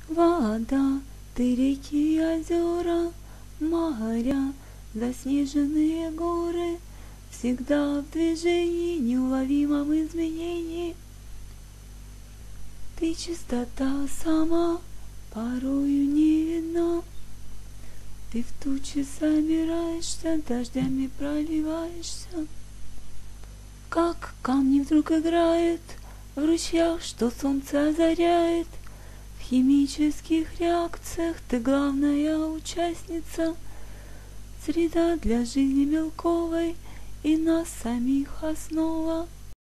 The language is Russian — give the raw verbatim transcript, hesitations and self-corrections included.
Вода, ты реки и озера, моря, заснеженные горы, всегда в движении, неуловимом изменении. Ты чистота сама, порою не видна. Ты в тучи собираешься, дождями проливаешься. Как камни вдруг играют в ручьях, что солнце озаряет. В химических реакциях ты главная участница. Среда для жизни белковой и нас самих основа.